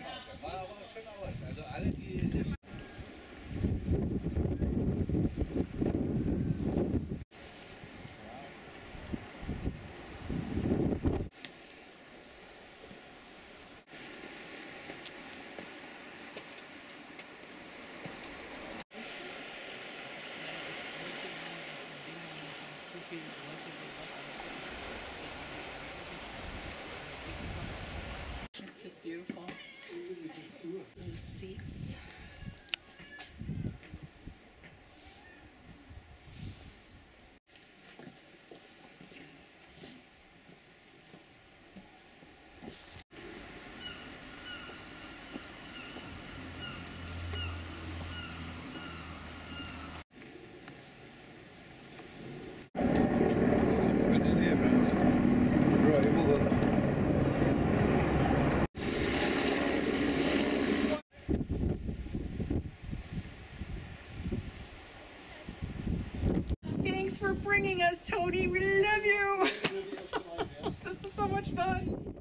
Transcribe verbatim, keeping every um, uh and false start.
War aber schön aus. Also alle, die das It's just beautiful. These seats. Thanks for bringing us, Tony. We love you. This is so much fun.